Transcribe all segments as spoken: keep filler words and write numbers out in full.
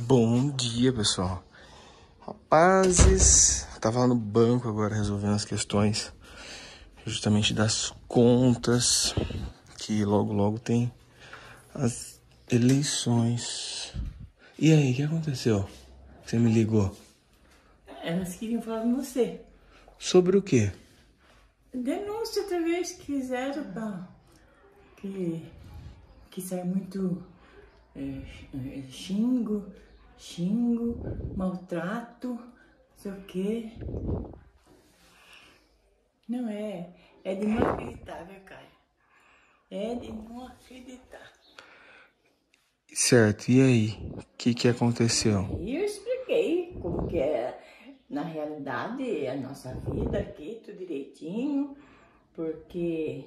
Bom dia, pessoal. Rapazes, tava lá no banco agora resolvendo as questões justamente das contas, que logo logo tem as eleições. E aí, o que aconteceu? Você me ligou? Elas queriam falar com você. Sobre o quê? Denúncia outra vez que fizeram pra... que, que sai muito é, xingo, xingo, maltrato, não sei o quê. Não é, é de não acreditar, viu, Caio? É de não acreditar. Certo, e aí? O que que aconteceu? E eu expliquei como que é, na realidade, a nossa vida aqui, tudo direitinho, porque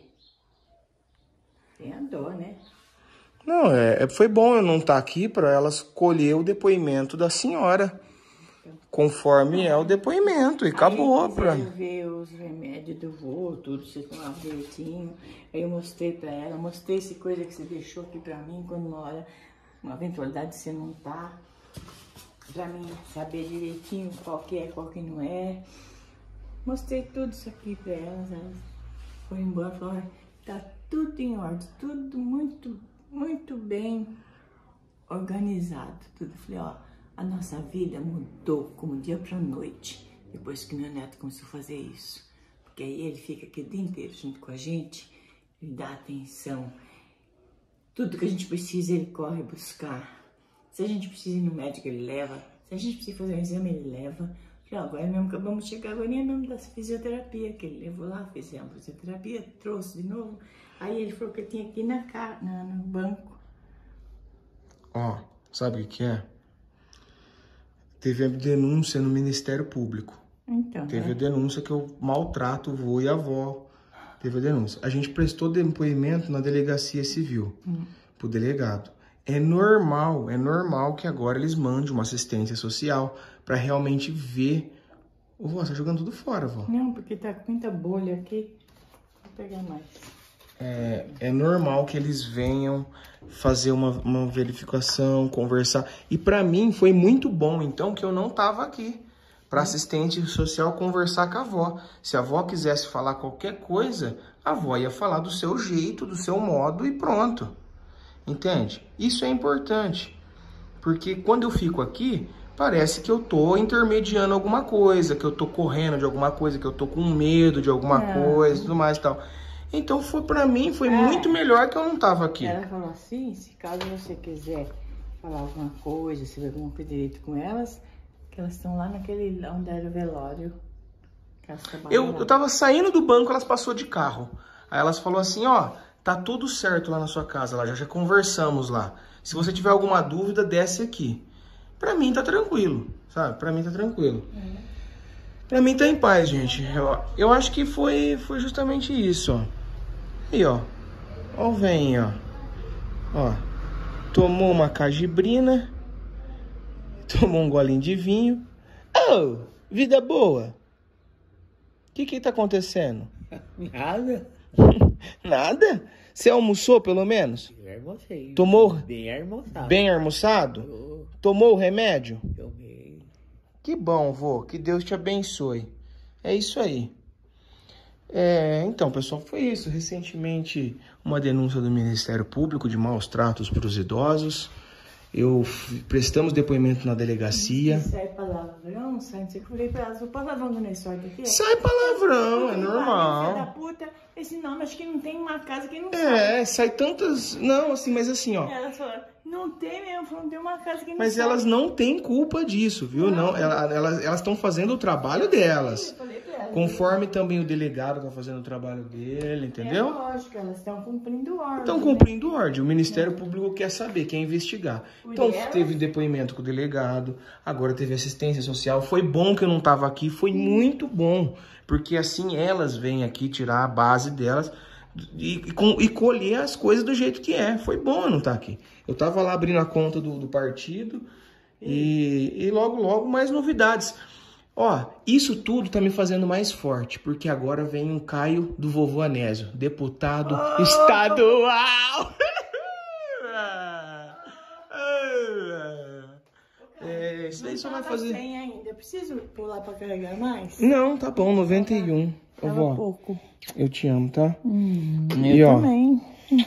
tem a dor, né? Não, é, foi bom eu não estar aqui para elas colher o depoimento da senhora, conforme é o depoimento, e acabou. Aí Pra... ver os remédios do vô, tudo, você tomava direitinho. Aí eu mostrei pra ela, mostrei essa coisa que você deixou aqui pra mim, quando uma hora, uma eventualidade você não tá, pra mim saber direitinho qual que é, qual que não é. Mostrei tudo isso aqui pra elas, elas foram embora e falaram, tá tudo em ordem, tudo muito, muito bem organizado, tudo. Eu falei, ó, a nossa vida mudou como dia pra noite, depois que meu neto começou a fazer isso. Porque aí ele fica aqui o dia inteiro junto com a gente, ele dá atenção. Tudo que a gente precisa, ele corre buscar. Se a gente precisa ir no médico, ele leva. Se a gente precisa fazer um exame, ele leva. Falei, ó, agora mesmo acabamos de chegar agora mesmo da fisioterapia, que ele levou lá, fizemos a fisioterapia, trouxe de novo. Aí ele falou que eu tinha que ir na, na, no banco. Ó, sabe o que que é? Teve a denúncia no Ministério Público. Então, Teve é. a denúncia que eu maltrato o vô e a avó. Teve a denúncia. A gente prestou depoimento na delegacia civil, hum. pro delegado. É normal, é normal que agora eles mandem uma assistência social para realmente ver. Ô, vó, você tá jogando tudo fora, vó. Não, porque tá com muita bolha aqui. Vou pegar mais. É, é normal que eles venham fazer uma, uma verificação, conversar. E para mim foi muito bom, então, que eu não tava aqui. Para assistente social conversar com a avó. Se a avó quisesse falar qualquer coisa, a avó ia falar do seu jeito, do seu modo e pronto. Entende? Isso é importante. Porque quando eu fico aqui, parece que eu tô intermediando alguma coisa, que eu tô correndo de alguma coisa, que eu tô com medo de alguma é. coisa e tudo mais e tal. Então, foi, pra mim, foi é. muito melhor que eu não tava aqui. Ela falou assim, se caso você quiser falar alguma coisa, se tiver alguma coisa direito com elas, que elas estão lá naquele, onde era o velório. Eu, eu tava saindo do banco, elas passou de carro. Aí elas falou assim, ó, tá tudo certo lá na sua casa, lá, já, já conversamos lá. Se você tiver alguma dúvida, desce aqui. Pra mim tá tranquilo, sabe? Pra mim tá tranquilo. Uhum. Pra mim tá em paz, gente. Eu, eu acho que foi, foi justamente isso, ó. Aí, ó. Ó o vem, ó. Ó. Tomou uma cajibrina. Tomou um golinho de vinho. Oh, vida boa. O que que tá acontecendo? Nada. Nada? Você almoçou, pelo menos? Eu almocei. Tomou? Bem almoçado. Bem almoçado? Eu... Tomou o remédio? Tomei. Que bom, vô. Que Deus te abençoe. É isso aí. É, então, pessoal, foi isso. Recentemente, uma denúncia do Ministério Público de maus tratos para os idosos. Eu prestamos depoimento na delegacia. Sai palavrão, sai, não sei o que eu falei pra elas, o palavrão do Nessor aqui. Sai palavrão, é normal. Da puta, esse nome, acho que não tem uma casa que não sai. É, sai tantas... Não, assim, mas assim, ó. Elas falaram, não tem mesmo, não tem uma casa que não mas sai. Mas elas não têm culpa disso, viu? Não, não elas elas estão fazendo o trabalho delas. Eu falei pra elas. Conforme também o delegado tá fazendo o trabalho dele, entendeu? É lógico, elas estão cumprindo ordem. Estão cumprindo né? ordem. O Ministério é. Público quer saber, quer investigar. Por então, ela... teve depoimento com o delegado, agora teve assistência social. Foi bom que eu não tava aqui, foi hum. muito bom. Porque assim elas vêm aqui tirar a base delas e, e, e colher as coisas do jeito que é. Foi bom eu não estar aqui. Eu tava lá abrindo a conta do, do partido e, e logo, logo mais novidades. Ó, isso tudo tá me fazendo mais forte, porque agora vem um Caio do vovô Anésio, deputado oh! estadual. É, isso daí só vai Tava fazer... sem ainda. Preciso pular pra carregar mais? Não, tá bom, noventa e um. Ô, Tava vó, pouco. eu te amo, tá? Hum, E, eu ó, também.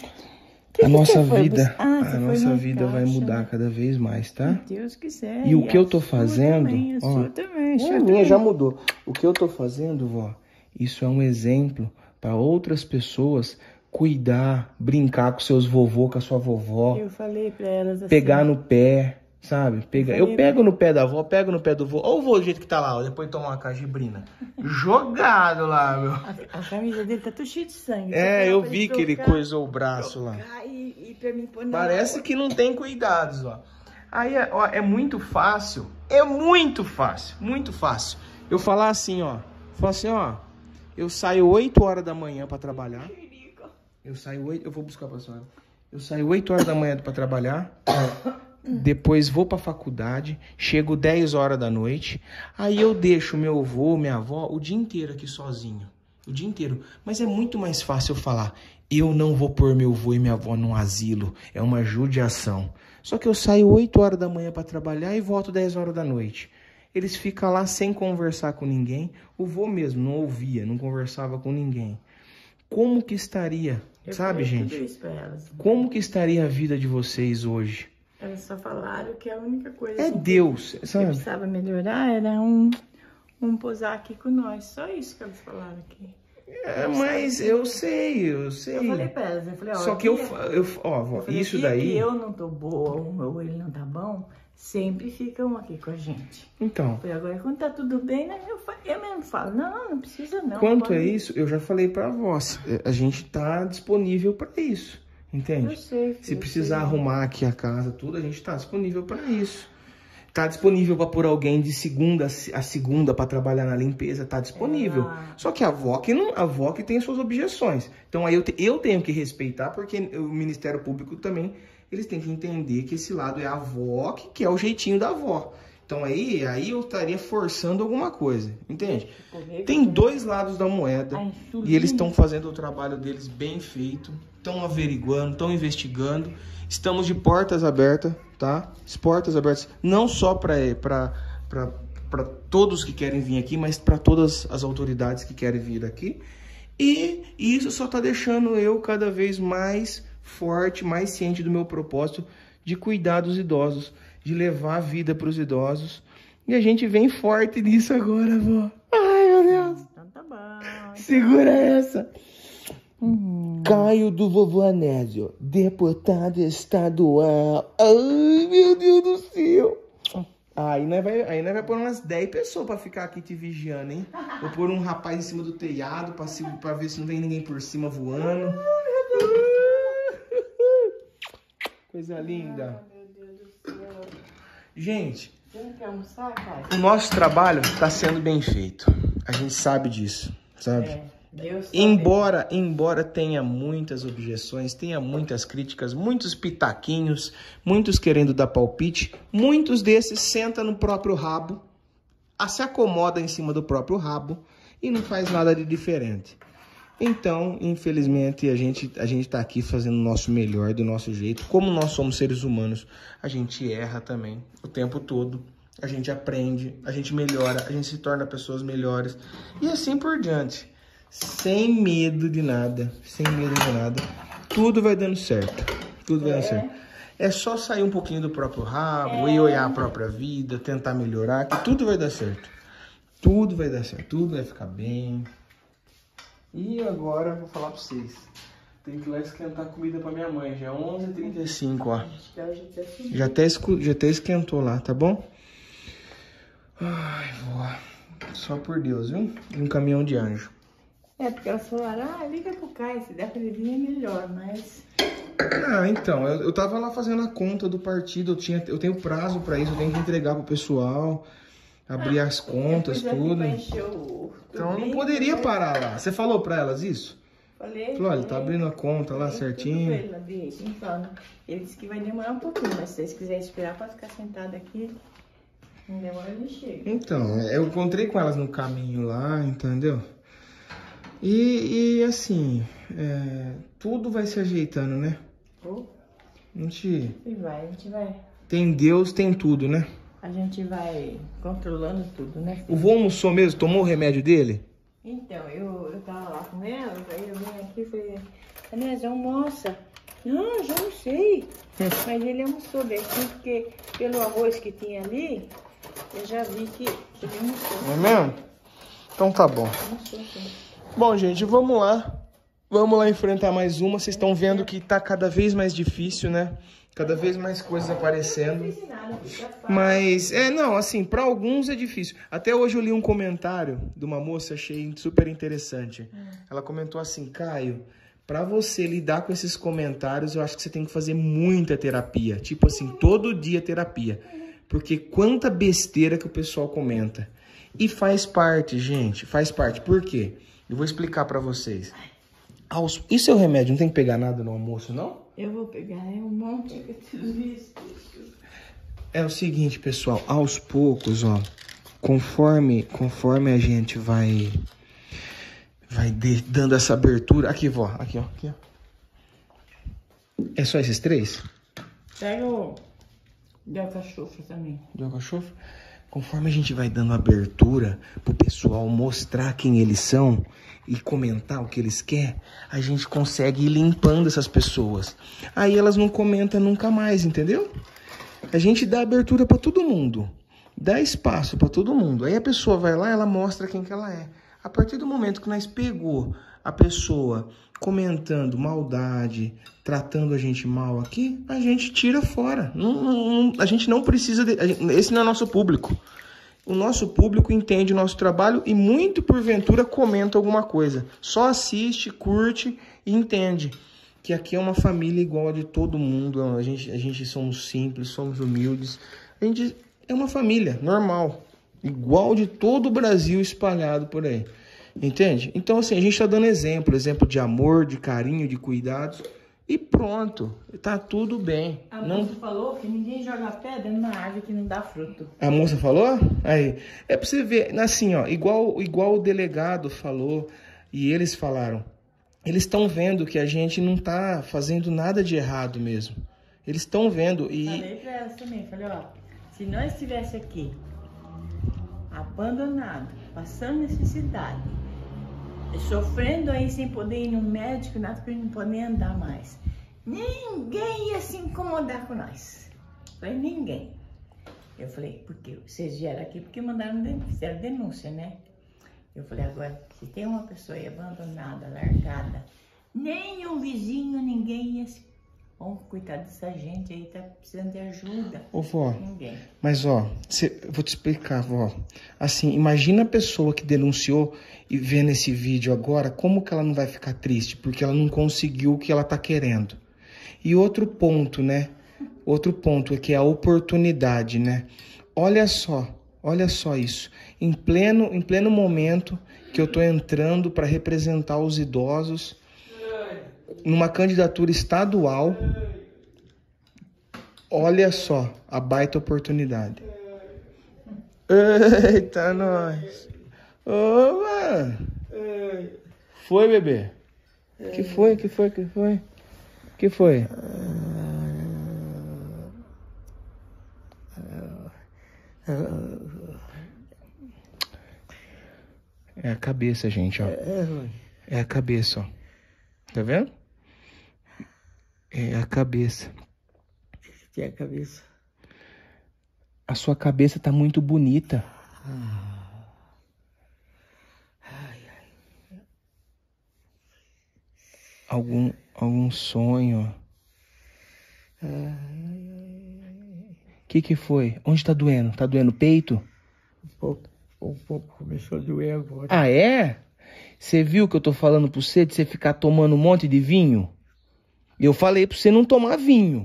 Que A que nossa você foi vida, buscar? Ah, você a foi nossa na vida vai caixa, mudar né? cada vez mais, tá? Se Deus quiser. E o que a eu tô sua fazendo, Também, a ó, sua também, a É, sua a minha também. já mudou. O que eu tô fazendo, vó, isso é um exemplo para outras pessoas cuidar, brincar com seus vovô, com a sua vovó, Eu falei pra elas assim. pegar no pé, sabe? Pega... Eu, falei pego no pé da avó, pego no pé do vô. Olha o vô do jeito que tá lá, ó. Depois toma uma cajibrina. Jogado lá, meu. A, a camisa dele tá tudo cheia de sangue. É, Só eu pra vi que ele trocar, coisou o braço lá. trocar E, e pra mim pôr na Parece água. que não tem cuidados, ó. Aí, ó, é muito fácil. É muito fácil. Muito fácil. Eu falar assim, ó. Falar assim, ó. Eu saio oito horas da manhã pra trabalhar. Eu saio oito... Eu vou buscar pra senhora. Eu saio oito horas da manhã pra trabalhar. Depois vou pra faculdade. Chego dez horas da noite. Aí eu deixo meu avô, minha avó, o dia inteiro aqui sozinho. O dia inteiro. Mas é muito mais fácil eu falar. Eu não vou pôr meu avô e minha avó num asilo. É uma judiação. Só que eu saio oito horas da manhã para trabalhar e volto dez horas da noite. Eles ficam lá sem conversar com ninguém. O vô mesmo não ouvia, não conversava com ninguém. Como que estaria, Eu sabe, falei gente? tudo isso pra elas. Como que estaria a vida de vocês hoje? Elas só falaram que a única coisa É assim, Deus, que sabe? precisava melhorar era um, um posar aqui com nós. Só isso que elas falaram aqui. É, mas eu sei, eu sei. Eu falei pra elas, eu falei, ó, Só que eu, dia- eu ó, vó, eu falei, isso dia daí. que eu não tô boa ou ele não tá bom, sempre ficam aqui com a gente. Então, Eu falei, agora quando tá tudo bem, né, eu, fa- eu mesmo falo, não, não precisa não. quanto pode- a isso, eu já falei pra vós, a gente tá disponível pra isso, entende? Eu sei, filho, Se eu precisar sei. arrumar aqui a casa, tudo, a gente tá disponível pra isso. Tá disponível pra pôr alguém de segunda a segunda pra trabalhar na limpeza, tá disponível. Ah. Só que a avó que não, a avó que tem suas objeções. Então aí eu, te- eu tenho que respeitar, porque o Ministério Público também, eles têm que entender que esse lado é a avó, que, que é o jeitinho da avó. Então aí, aí eu estaria forçando alguma coisa, entende? Tem dois lados da moeda A insulina. e eles estão fazendo o trabalho deles bem feito, estão averiguando, estão investigando. Estamos de portas abertas, tá? As portas abertas não só para para todos que querem vir aqui, mas para todas as autoridades que querem vir aqui. E isso só está deixando eu cada vez mais forte, mais ciente do meu propósito de cuidar dos idosos, de levar a vida para os idosos. E a gente vem forte nisso agora, vó. Ai, meu Deus. Então tá bom. Segura essa. Uhum. Caio do Vovô Anésio, deputado estadual. Ai, meu Deus do céu. Aí nós vai, aí nós vai pôr umas dez pessoas pra ficar aqui te vigiando, hein? Vou pôr um rapaz em cima do telhado pra, se, pra ver se não vem ninguém por cima voando. Coisa linda. Meu Deus do céu. Gente, Você não quer almoçar, cara? o nosso trabalho tá sendo bem feito. A gente sabe disso, sabe? É, Deus sabe. Embora, embora tenha muitas objeções, tenha muitas críticas, muitos pitaquinhos, muitos querendo dar palpite, muitos desses sentam no próprio rabo, se acomoda em cima do próprio rabo e não faz nada de diferente. Então, infelizmente, a gente a gente tá aqui fazendo o nosso melhor, do nosso jeito. Como nós somos seres humanos, a gente erra também o tempo todo. A gente aprende, a gente melhora, a gente se torna pessoas melhores e assim por diante. Sem medo de nada, sem medo de nada. Tudo vai dando certo, tudo vai dando certo. É só sair um pouquinho do próprio rabo e olhar a própria vida, tentar melhorar, que tudo vai dar certo. Tudo vai dar certo, tudo vai ficar bem. E agora eu vou falar pra vocês. Tem que ir lá esquentar comida pra minha mãe. Já é onze e trinta e cinco, ó. Já até, escu... Já até esquentou lá, tá bom? Ai, vó. Só por Deus, viu? E um caminhão de anjo. É, porque elas falaram, ah, liga pro Caio, se der pra ele vir é melhor, mas... Ah, então, eu, eu tava lá fazendo a conta do partido, eu, tinha, eu tenho prazo pra isso, eu tenho que entregar pro pessoal, abrir as contas, Depois aqui tudo. pra encher o Então eu não tubinho, poderia né? parar lá. Você falou pra elas isso? Falei, Falou, olha, tá falei. abrindo a conta lá Falei tudo certinho. pra ele lá direito, então, ele disse que vai demorar um pouquinho, mas se vocês quiserem esperar pra ficar sentado aqui, não demora, ele chega. Então, eu encontrei com elas no caminho lá, entendeu? E, e assim, é, tudo vai se ajeitando, né? Oh, A gente e vai, a gente vai. tem Deus, tem tudo, né? a gente vai controlando tudo, né? O vô almoçou mesmo? Tomou o remédio dele? Então, eu, eu tava lá com ela, aí eu vim aqui e falei, Anés, almoça. Não, já não sei. Mas ele almoçou bem, assim, porque pelo arroz que tinha ali, eu já vi que, que ele almoçou. Não é mesmo? Então tá bom. Almoçou, sim. Bom, gente, vamos lá. Vamos lá enfrentar mais uma. Vocês estão vendo que tá cada vez mais difícil, né? Cada vez mais coisas aparecendo. Mas, é, não, assim, para alguns é difícil. Até hoje eu li um comentário de uma moça, achei super interessante. Ela comentou assim, Caio, para você lidar com esses comentários, eu acho que você tem que fazer muita terapia. Tipo assim, todo dia terapia. Porque quanta besteira que o pessoal comenta. E faz parte, gente, faz parte. Por quê? Eu vou explicar para vocês. Aos... E seu remédio? Não tem que pegar nada no almoço, não? Eu vou pegar, é um monte de tudo isso. É o seguinte, pessoal, aos poucos, ó, conforme, conforme a gente vai, vai de, dando essa abertura, aqui, vó, aqui, ó, aqui, ó. É só esses três? Pega o de alcachofra também. De alcachofra? Conforme a gente vai dando abertura pro pessoal mostrar quem eles são e comentar o que eles querem, a gente consegue ir limpando essas pessoas. Aí elas não comentam nunca mais, entendeu? A gente dá abertura para todo mundo, dá espaço para todo mundo. Aí a pessoa vai lá, ela mostra quem que ela é. A partir do momento que nós pegou a pessoa comentando maldade, tratando a gente mal aqui, a gente tira fora. Não, não, a gente não precisa... De, esse não é nosso público. O nosso público entende o nosso trabalho e muito porventura comenta alguma coisa. Só assiste, curte e entende que aqui é uma família igual a de todo mundo. A gente, a gente somos simples, somos humildes. A gente é uma família normal, igual de todo o Brasil espalhado por aí. Entende? Então, assim, a gente tá dando exemplo, exemplo de amor, de carinho, de cuidados. E pronto, tá tudo bem. A não... moça falou que ninguém joga pedra numa árvore que não dá fruto. A moça falou? Aí, é pra você ver, assim, ó, igual, igual o delegado falou e eles falaram. Eles estão vendo que a gente não tá fazendo nada de errado mesmo. Eles estão vendo e... Falei pra elas também, falei, ó, se nós estivesse aqui, abandonado, passando necessidade, sofrendo aí sem poder ir no médico, nada, porque não pode nem andar mais. Ninguém ia se incomodar com nós. Falei, ninguém. Eu falei, porque vocês vieram aqui porque mandaram, fizeram denúncia, né? Eu falei, agora, se tem uma pessoa aí abandonada, largada, nem um vizinho, ninguém ia se... Vamos cuidar dessa gente aí, tá precisando de ajuda. Ô, vó, ninguém. Mas, ó, cê, eu vou te explicar, vó. Assim, imagina a pessoa que denunciou e vendo esse vídeo agora, como que ela não vai ficar triste? Porque ela não conseguiu o que ela tá querendo. E outro ponto, né? Outro ponto é que é a oportunidade, né? Olha só, olha só isso. Em pleno, em pleno momento que eu tô entrando para representar os idosos numa candidatura estadual, olha só a baita oportunidade. Eita, nós. Ô, mano. Foi, bebê? Que foi, que foi, que foi? Que foi? É a cabeça, gente, ó. É a cabeça, ó. Tá vendo? É a cabeça. Que é a cabeça? A sua cabeça tá muito bonita. Ah. Ai, ai. Algum, algum sonho? Ai, ai, ai. Que que foi? Onde tá doendo? Tá doendo o peito? Um pouco, um pouco começou a doer agora. Ah, é? Você viu que eu tô falando pra você de você ficar tomando um monte de vinho? Eu falei pra você não tomar vinho.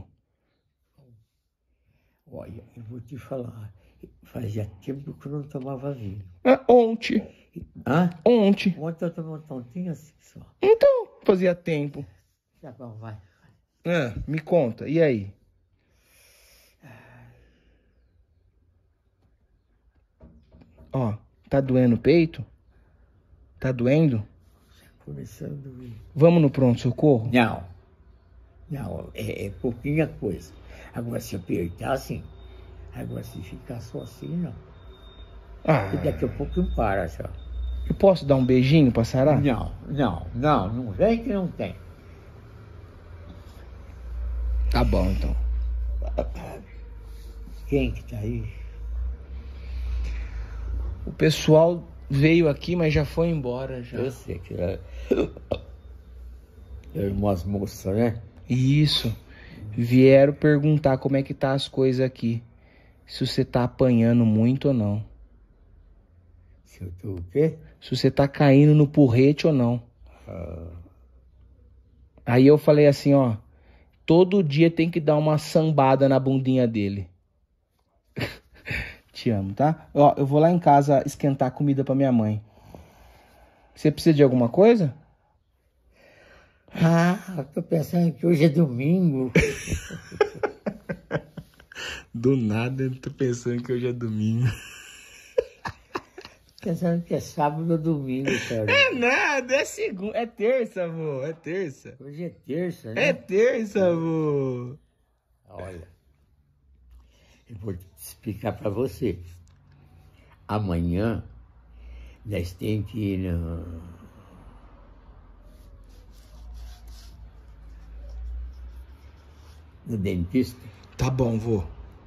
Olha, eu vou te falar. Fazia tempo que eu não tomava vinho. Ah, ontem. Hã? Ontem. Ontem eu tomei um tontinho assim só. Então, fazia tempo. Tá bom, vai. Ah, me conta, e aí? Ó, tá doendo o peito? Tá doendo? Começando a doer. Vamos no pronto-socorro? Não. Não, é, é pouquinha coisa. Agora, se apertar assim, Agora, se ficar só assim, não. Ah, E daqui a pouco não para, só. eu posso dar um beijinho pra sarar? Não, não, não, não vem que não tem. Tá bom, então. Quem que tá aí? O pessoal veio aqui, mas já foi embora, já. Eu sei que é... é umas moças, né? Isso. Vieram perguntar como é que tá as coisas aqui. Se você tá apanhando muito ou não. Se eu tô o quê? Se você tá caindo no porrete ou não. Ah, Aí eu falei assim, ó. Todo dia tem que dar uma sambada na bundinha dele. Te amo, tá? Ó, eu vou lá em casa esquentar comida pra minha mãe. Você precisa de alguma coisa? ah, tô pensando que hoje é domingo. Do nada eu tô pensando que hoje é domingo. Pensando que é sábado ou domingo, cara. É nada, é segunda, é terça, vô, é terça. Hoje é terça, né? É terça, vô. Olha, eu vou te explicar para você. Amanhã nós temos que ir no... no dentista. Tá bom, vô.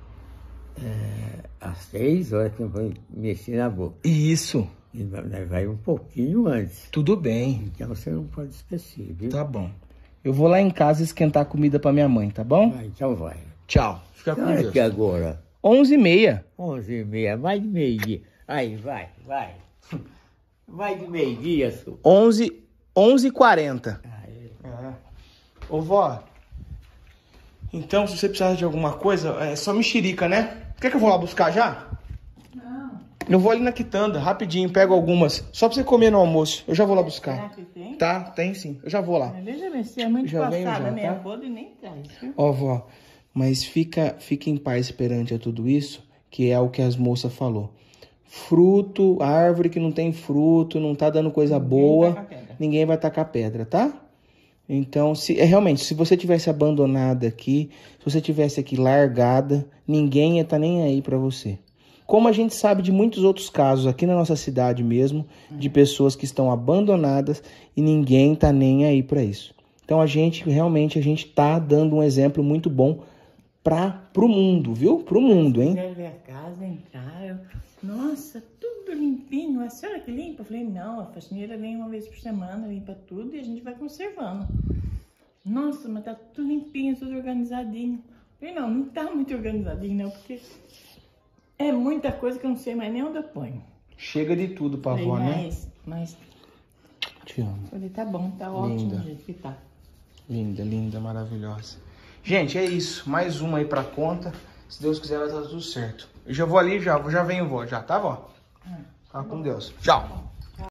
Às seis horas que eu vou mexer na boca. Isso, E nós vai um pouquinho antes. tudo bem. Então você não pode esquecer, viu? Tá bom. Eu vou lá em casa esquentar comida pra minha mãe, tá bom? Ah, então vai. Tchau. Fica com Olha Deus. aqui agora. onze e meia. Onze e meia, mais de meio-dia. Aí, vai, vai. Mais de meio-dia, senhor. onze, onze e quarenta. Aí. É. Ô, vó. Então, se você precisar de alguma coisa, é só mexerica, né? Quer que eu vou lá buscar já? Não. Eu vou ali na quitanda, rapidinho, pego algumas. Só pra você comer no almoço. Eu já vou lá buscar. Será que tem? Tá, tem sim. Eu já vou lá. Mas veja bem, se é muito Já venho passada, já, meia tá? podre, nem traz, viu? Ó, vó, mas fica, fica em paz perante a tudo isso, que é o que as moças falou. Fruto, árvore que não tem fruto, não tá dando coisa Ninguém boa, taca pedra. ninguém vai tacar pedra, tá? Então, se é realmente, se você tivesse abandonada aqui, se você tivesse aqui largada, ninguém ia estar nem aí pra você. Como a gente sabe de muitos outros casos aqui na nossa cidade mesmo, de pessoas que estão abandonadas e ninguém tá nem aí pra isso. Então a gente, realmente, a gente tá dando um exemplo muito bom para pro mundo, viu? Pro mundo, hein? Quiser ver a casa, entraram. Nossa, tudo limpinho. A senhora que limpa? Eu falei, não, a faxineira vem uma vez por semana, limpa tudo e a gente vai conservando. Nossa, mas tá tudo limpinho, tudo organizadinho. Eu falei, não, não tá muito organizadinho, não, porque é muita coisa que eu não sei mais nem onde eu ponho. Chega de tudo pra Falei, avó, né? mas, mas, Te amo. falei, tá bom, tá ótimo Linda. do jeito que tá. Linda, linda, maravilhosa. Gente, é isso. Mais uma aí pra conta. Se Deus quiser, vai estar tudo certo. Eu já vou ali, já, já venho, vó. Já, tá, vó? Tá com Deus. Tchau.